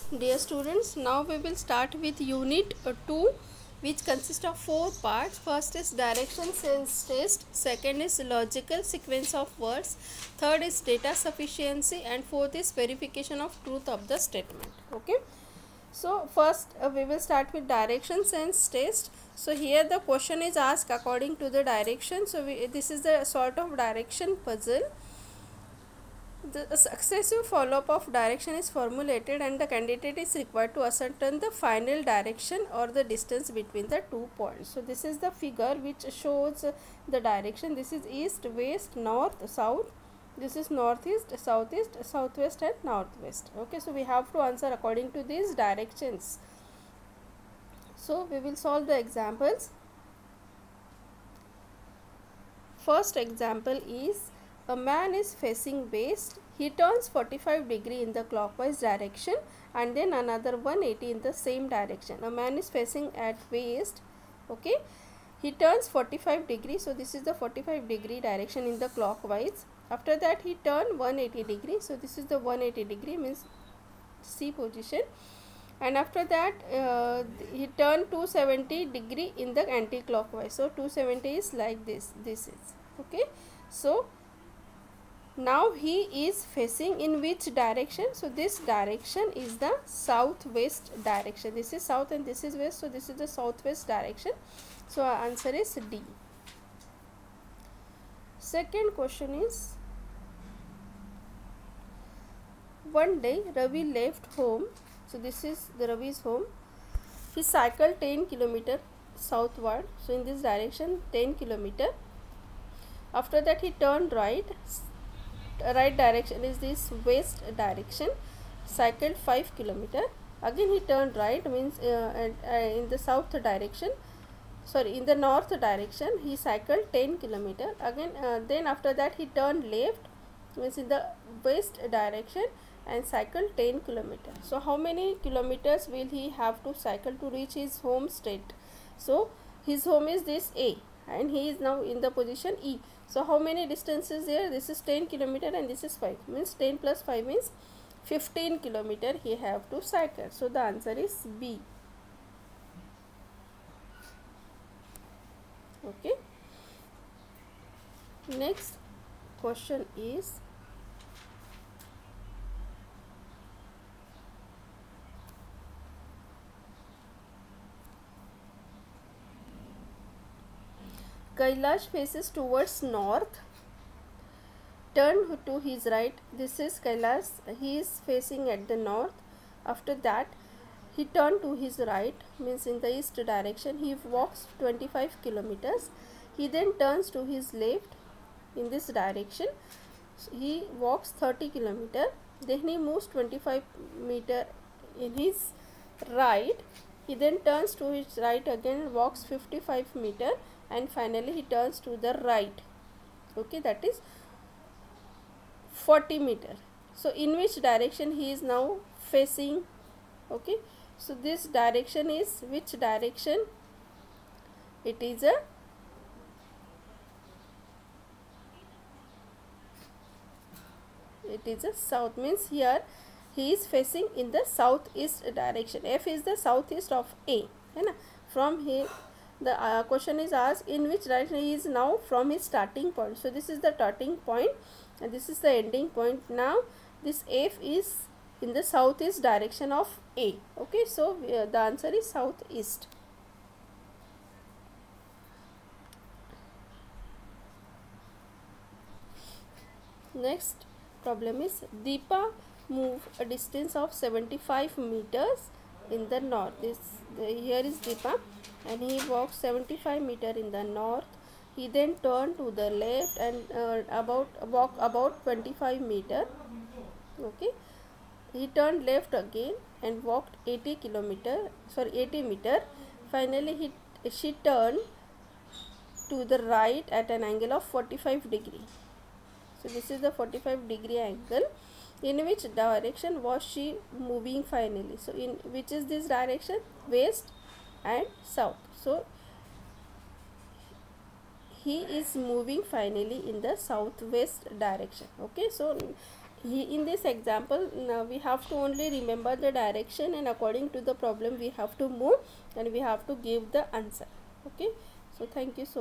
Dear students, now we will start with unit 2, which consists of 4 parts. First is direction sense test, second is logical sequence of words, third is data sufficiency, and fourth is verification of truth of the statement. Okay. So first we will start with direction sense test. So here the question is asked according to the direction. So this is the sort of direction puzzle. The successive follow-up of direction is formulated and the candidate is required to ascertain the final direction or the distance between the 2 points. So this is the figure which shows the direction. This is east, west, north, south. This is northeast, southeast, southwest and northwest. Okay, so we have to answer according to these directions. So we will solve the examples. First example is, a man is facing west. He turns 45 degree in the clockwise direction and then another 180 in the same direction. A man is facing at west. Okay, he turns 45 degree. So this is the 45 degree direction in the clockwise. After that he turn 180 degree. So this is the 180 degree, means C position. And after that he turn 270 degree in the anti-clockwise. So 270 is like this. This is okay. So now he is facing in which direction? So this direction is the southwest direction. This is south and this is west. So this is the southwest direction. So our answer is D. Second question is, one day Ravi left home. So this is the Ravi's home. He cycled 10 km southward. So in this direction 10 km. After that he turned right. Right direction is this west direction, cycled 5 km. Again he turned right, means in the south direction, sorry, in the north direction he cycled 10 km. Again then after that he turned left, means in the west direction, and cycled 10 km. So how many kilometers will he have to cycle to reach his home state? So his home is this A and he is now in the position E. So how many distances there? This is 10 km and this is 5, means 10 plus 5 means 15 km he have to cycle. So the answer is B. Okay. Next question is, Kailash faces towards north. Turn to his right. This is Kailash. He is facing at the north. After that he turned to his right, means in the east direction. He walks 25 kilometers. He then turns to his left in this direction. He walks 30 kilometers. Then he moves 25 meter in his right. He then turns to his right again, walks 55 meter, and finally he turns to the right. Okay, that is 40 meter. So in which direction he is now facing? Okay, so this direction is which direction? It is a south, means here he is facing in the southeast direction. F is the southeast of A. From here the question is asked, in which direction he is now from his starting point. So this is the starting point and this is the ending point. Now this F is in the southeast direction of A. Okay, so the answer is southeast. Next problem is, Deepa move a distance of 75 meters in the north. Here is Deepa and he walks 75 meter in the north. He then turned to the left and walk about 25 meter. Okay, he turned left again and walked 80 meter. Finally she turned to the right at an angle of 45 degree. So this is the 45 degree angle. In which direction was she moving finally? So in which is this direction? West and south. So he is moving finally in the southwest direction. Okay, so in this example, we have to only remember the direction, and according to the problem we have to move and we have to give the answer. Okay, so thank you so